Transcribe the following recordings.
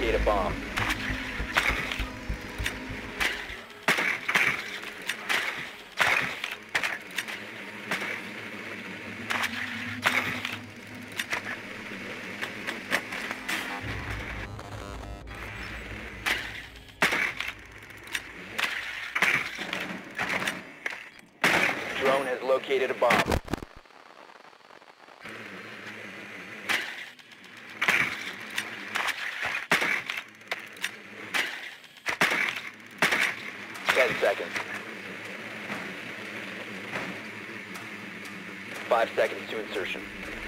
locate a bomb. Drone has located a bomb. Seconds. 5 seconds to insertion.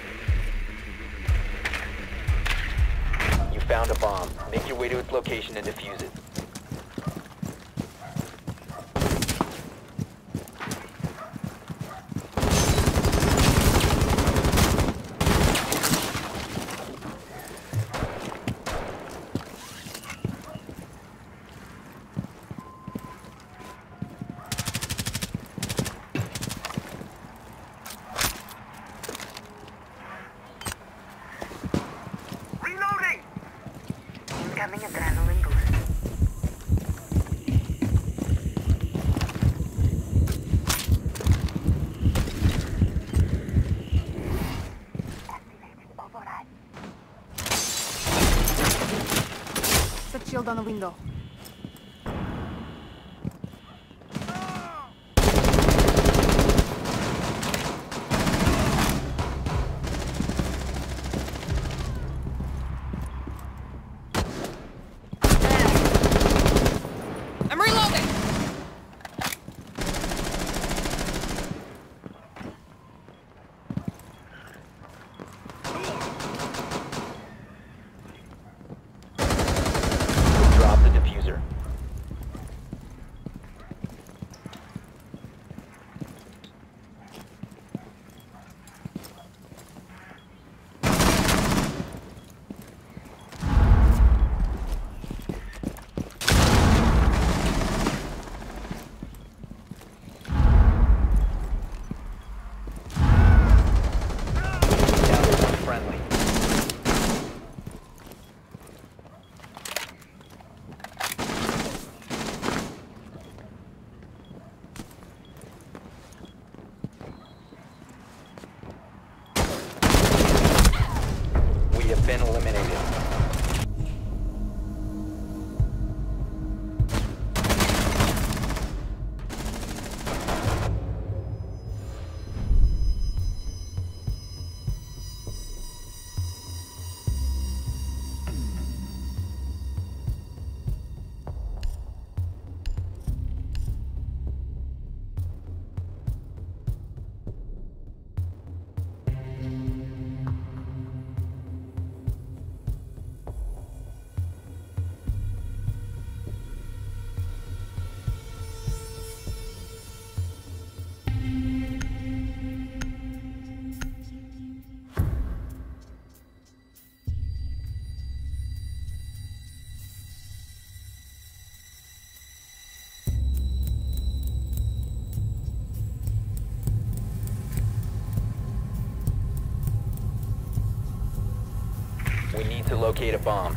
You found a bomb. Make your way to its location and defuse it. Incoming adrenaline boost. Activated override. Set shield on the window. I'm reloading! Drop the diffuser. Friendly. We have been eliminated. We need to locate a bomb.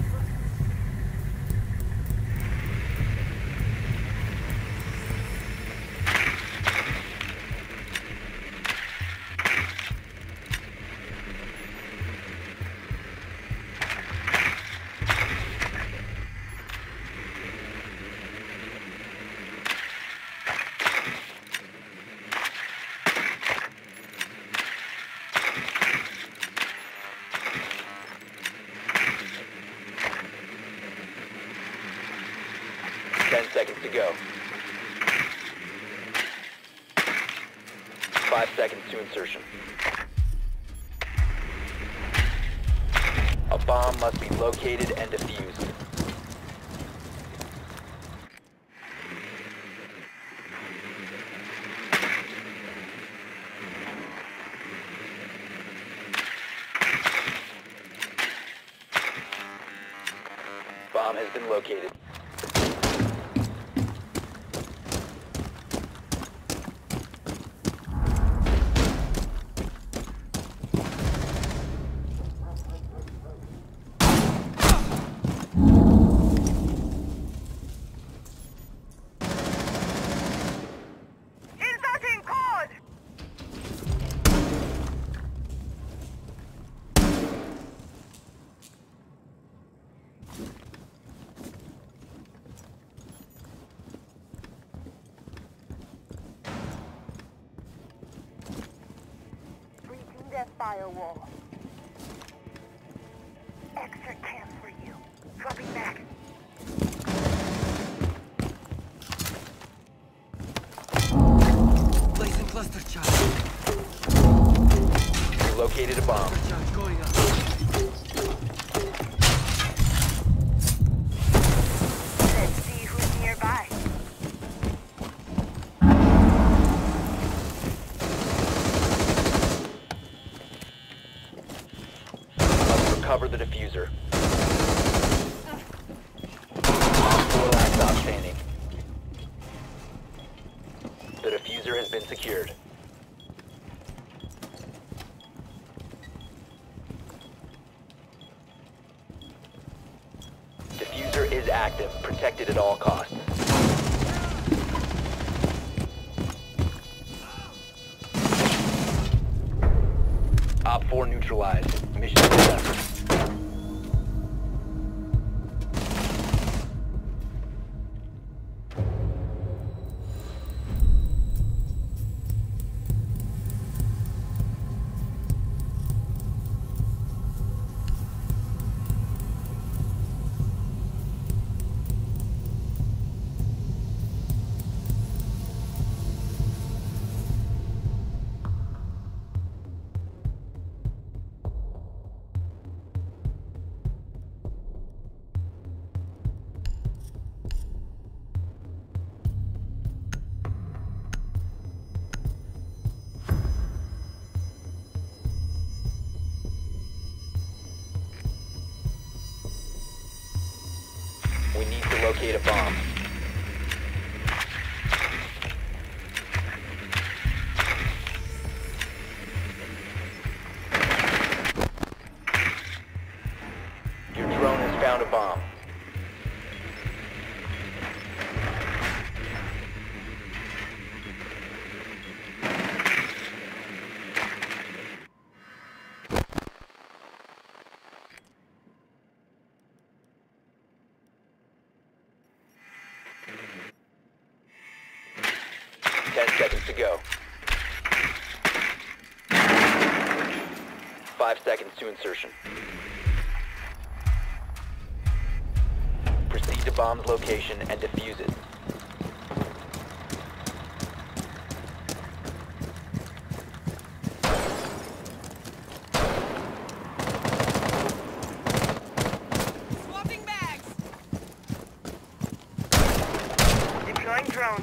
Seconds to go. 5 seconds to insertion. A bomb must be located and defused. Bomb has been located. firewall. Extra cam for you. Dropping back. Placing cluster charge. You located a bomb. Cluster charge going up. Let's see who's nearby. Must recover the diffuser. Op 4 last stop standing. The diffuser has been secured. Diffuser is active, protected at all costs. Op 4 neutralized. Mission successful. We need to locate a bomb. Your drone has found a bomb. Ten seconds to go. 5 seconds to insertion. Proceed to bomb's location and defuse it. Swapping bags. Deploying drone.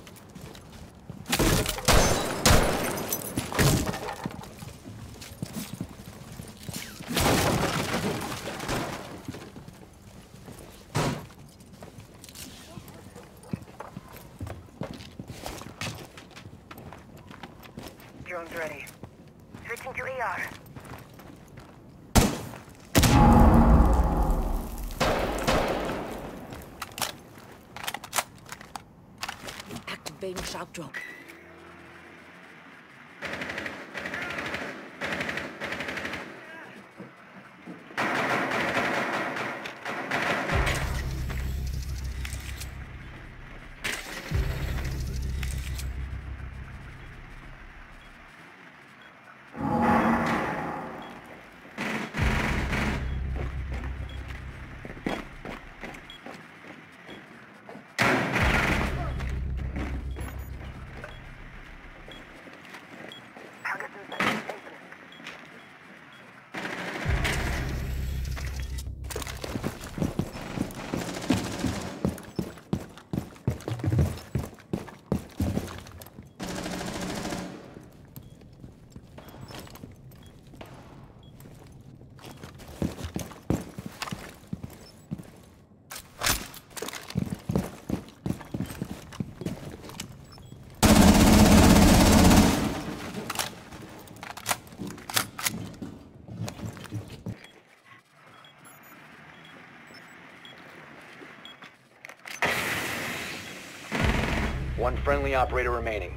Drone's ready. Switching to AR. Activating shock drone. One friendly operator remaining.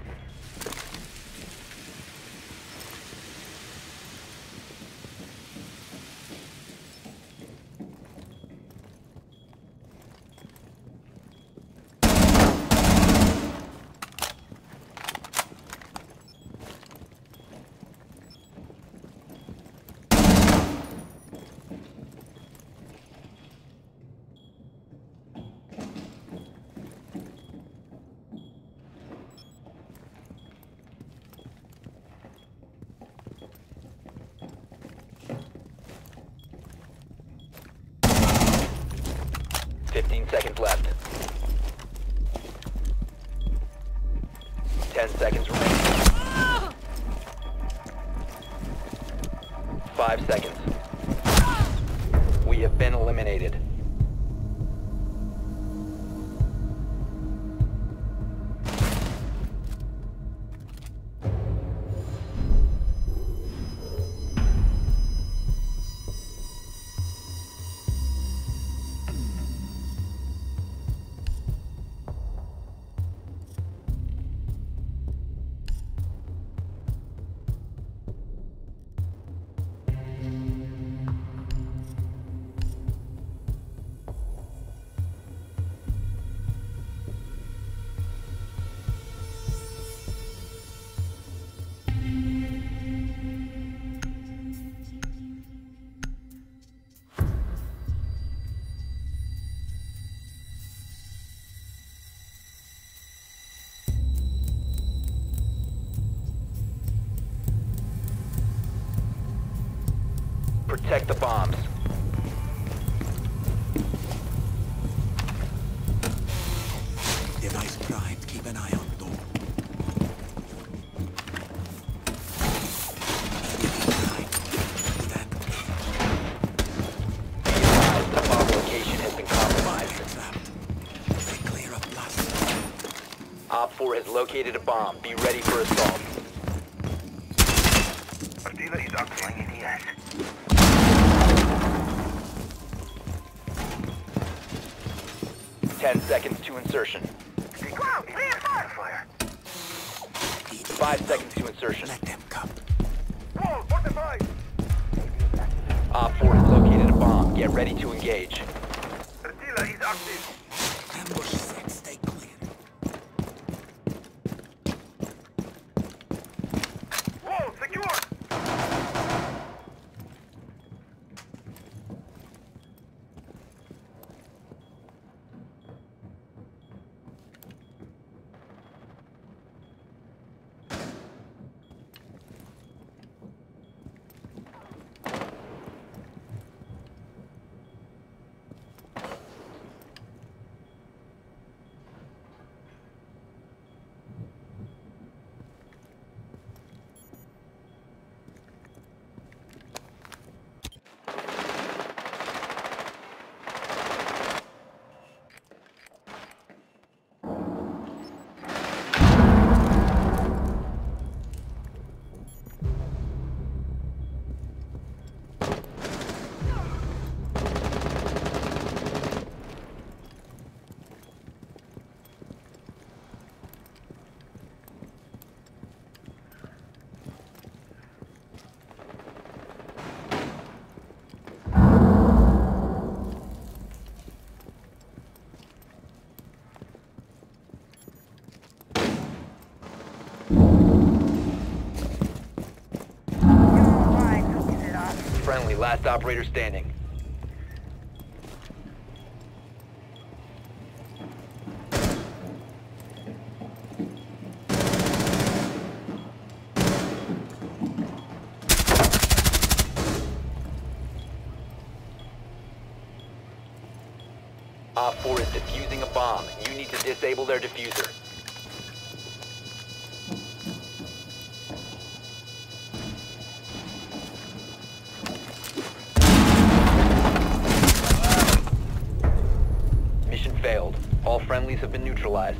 15 seconds left. 10 seconds remaining. 5 seconds. We have been eliminated. Protect the bombs. Device primed. Keep an eye on door. The bomb location has been compromised. Stay clear of blast. Op 4 has located a bomb. Be ready for assault. Artillery's up flying in the air. 10 seconds to insertion. Ground, clear fire! 5 seconds to insertion. Let them come. Wall, fortified! Op 4 has located a bomb. Get ready to engage. Artillery is active. Ambush set. Stay clear. Wall, secure! Friendly, last operator standing. Op 4 is defusing a bomb. You need to disable their diffuser. Mission failed. All friendlies have been neutralized.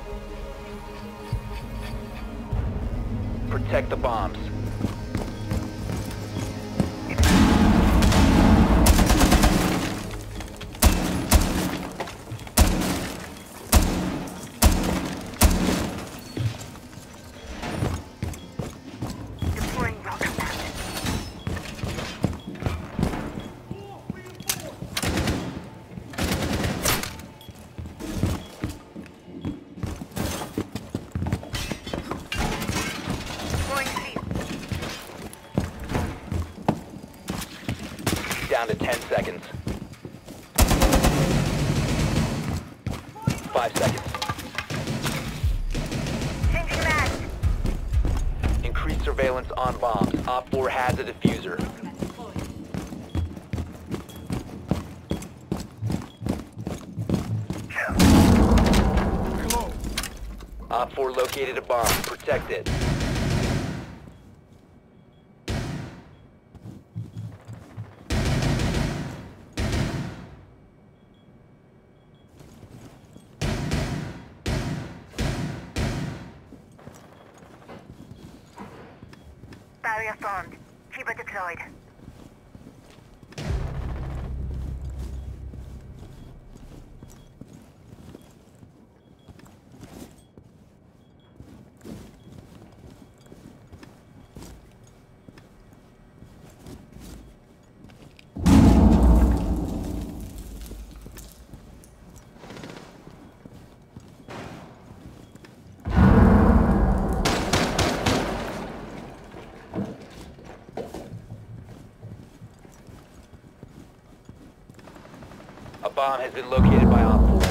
Protect the bombs. 5 seconds. Changing mag. Increased surveillance on bombs. Op 4 has a diffuser. Op 4 located a bomb. Protect it. Barrier formed. Keeper deployed. A bomb has been located by Op 4.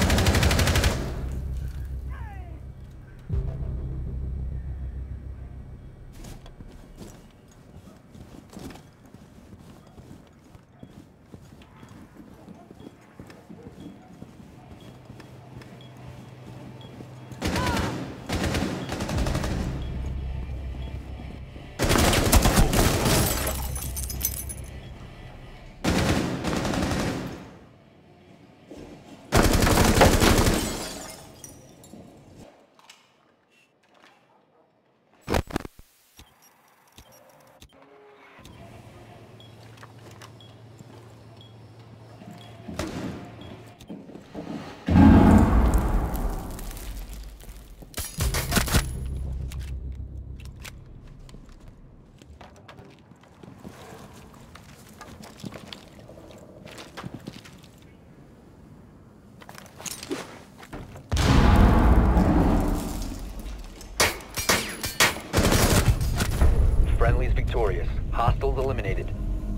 Friendly's victorious. Hostiles eliminated.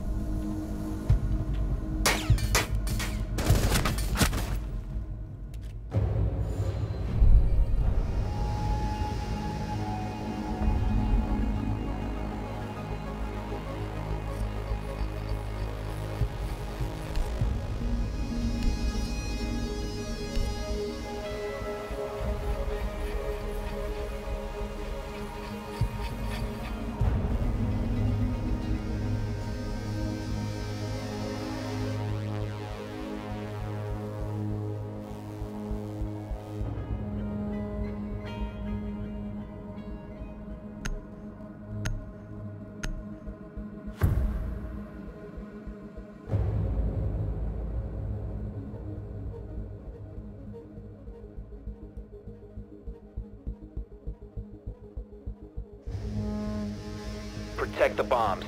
Protect the bombs.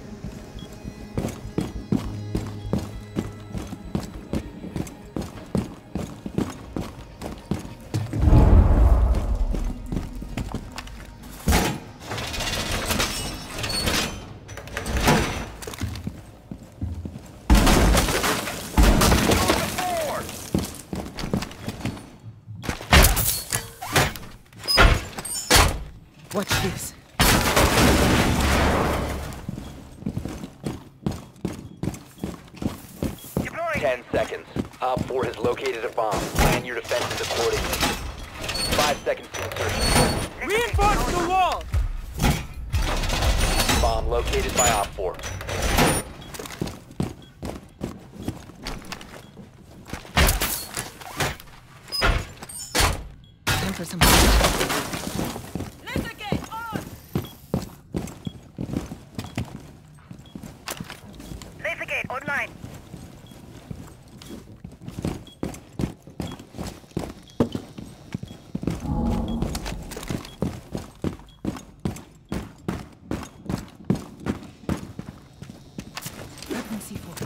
Watch this. Deploying. 10 seconds. Op 4 has located a bomb. Plan your defenses accordingly. 5 seconds to insertion. Reinforce the wall! Bomb located by Op 4. Time for some. Laser gate on! Laser gate online. Weapon C4.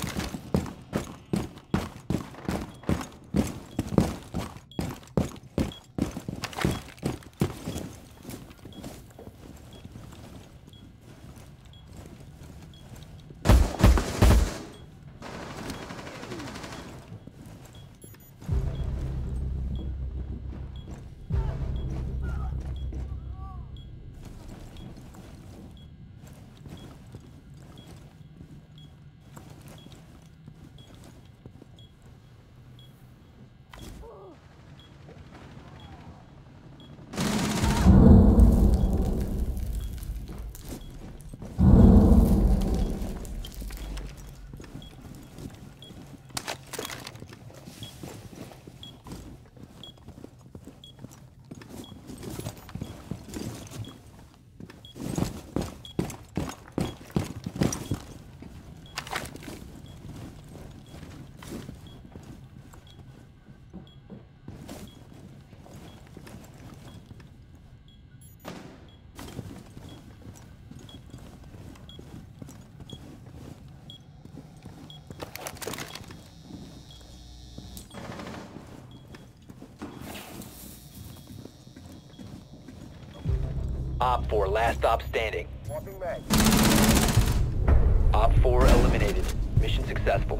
Op 4, last stop standing. Op 4 eliminated. Mission successful.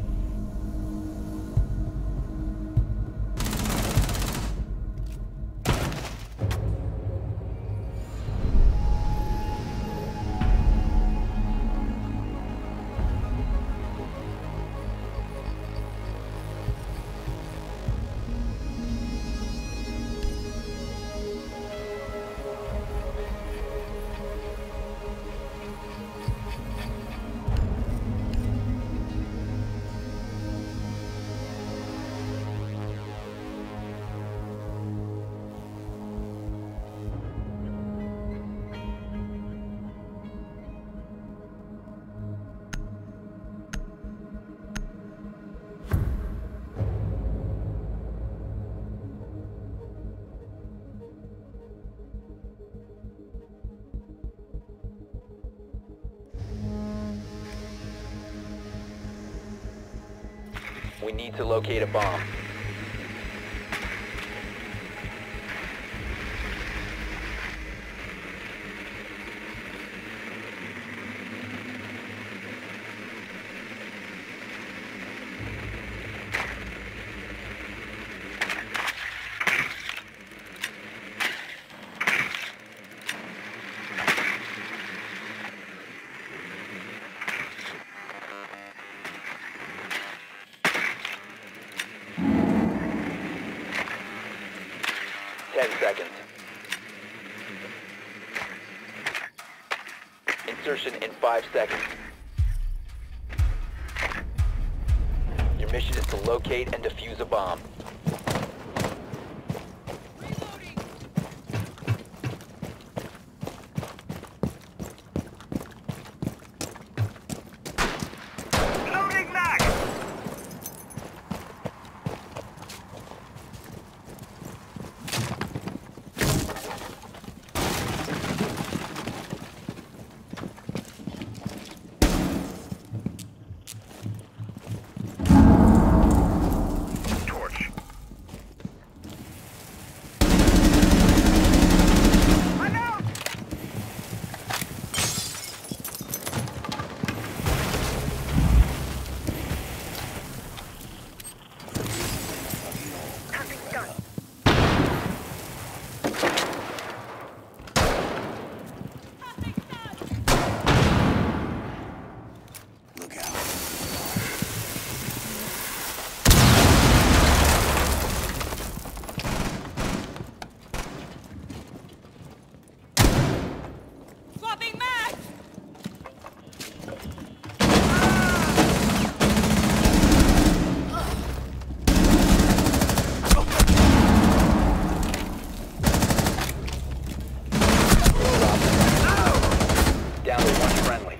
We need to locate a bomb. Seconds. Insertion in 5 seconds. Your mission is to locate and defuse a bomb. Loading mag! Swapping mags! Down to one friendly.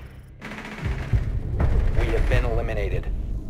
We have been eliminated.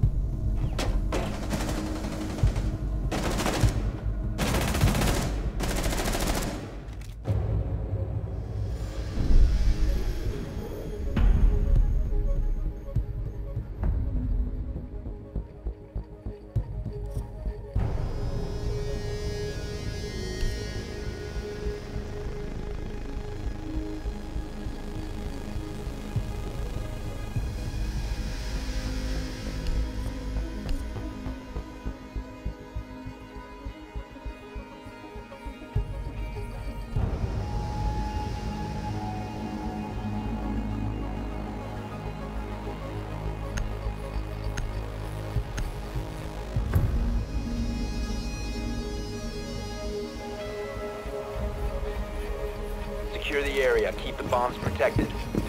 Secure the area. Keep the bombs protected.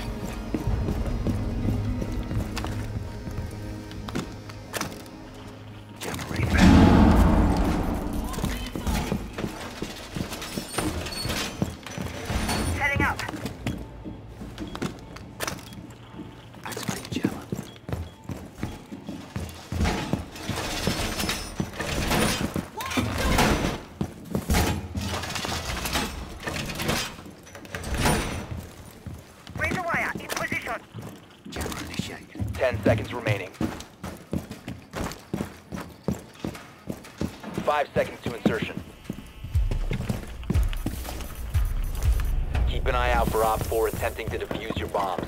Setting up. Razor wire in position. 10 seconds remaining. 5 seconds to insertion. Keep Keep an eye out for Op 4 attempting to defuse your bombs.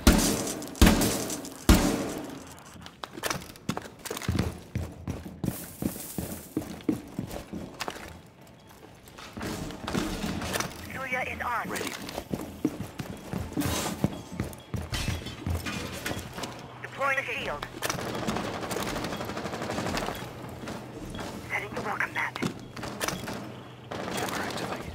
Julia is on. Ready. Deploying a shield. Setting the welcome mat. Camera activated.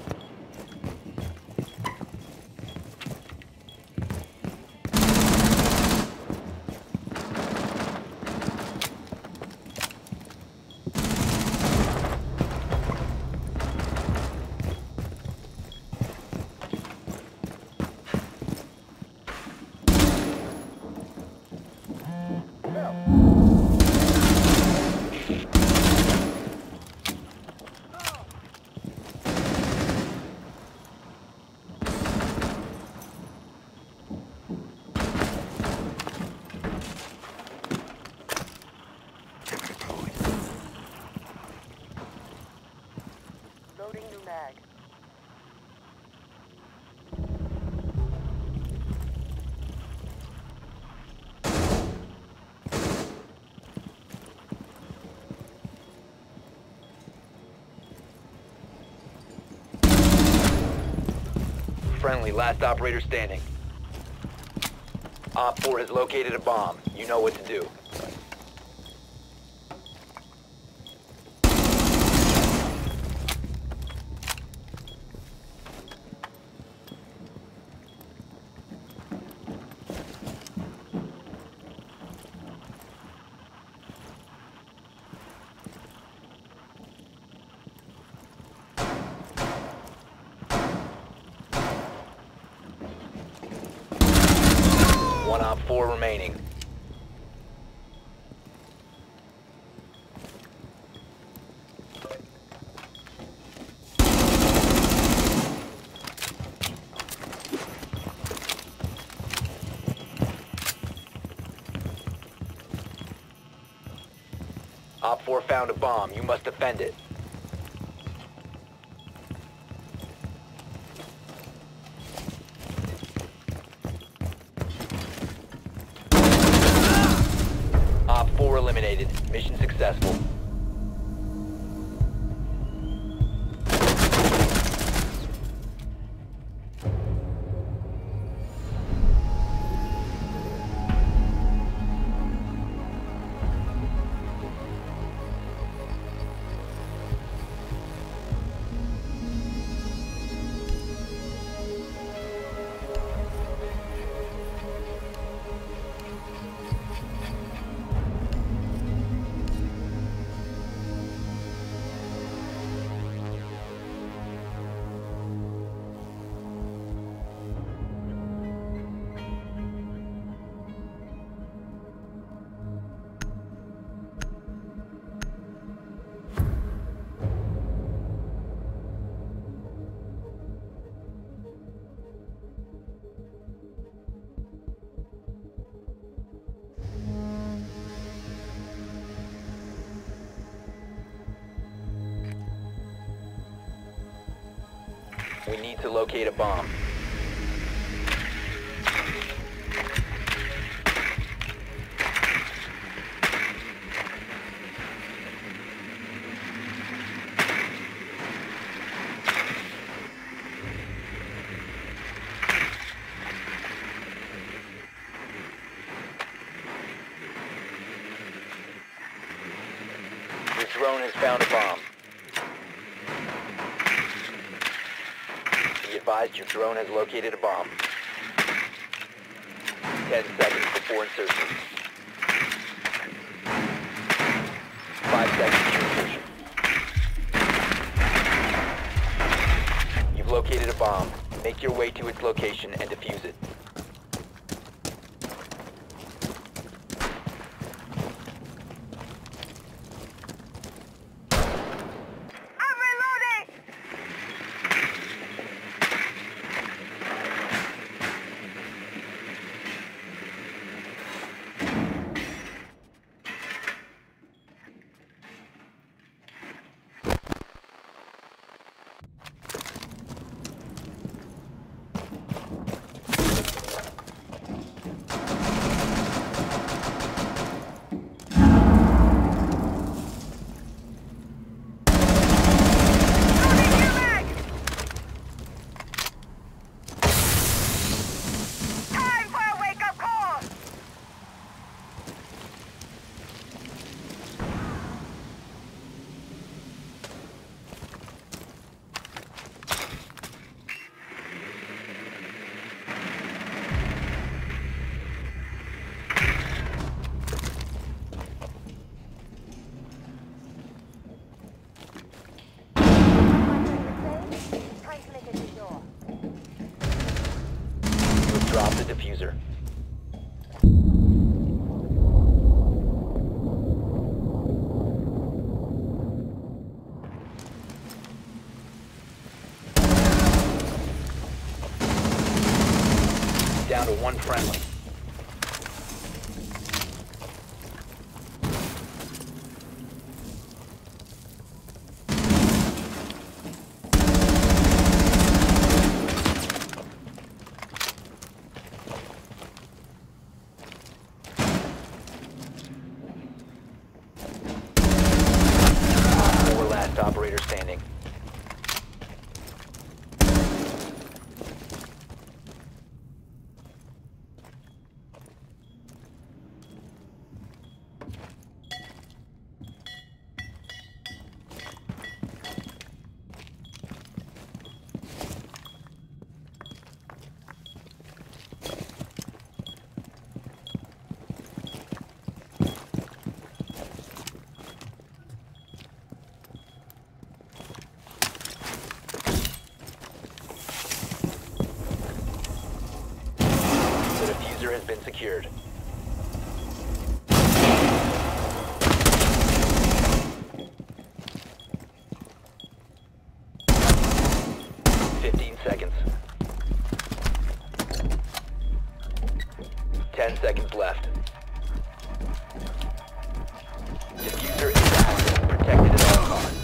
Camera deployed. Loading new mag. Friendly, last operator standing. Op 4 has located a bomb. You know what to do. One Op 4 remaining. Op 4 found a bomb. You must defend it. Op 4 eliminated. Mission successful. We need to locate a bomb. Your drone has found a bomb. Be advised your drone has located a bomb. 10 seconds before insertion. 5 seconds to insertion. You've located a bomb. Make your way to its location and defuse it. I'm reloading! diffuser. Down to one friendly. Four last operator standing. The diffuser has been secured. Seconds. 10 seconds left. Diffuser is active, protected at all costs.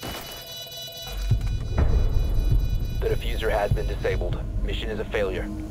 The diffuser has been disabled. Mission is a failure.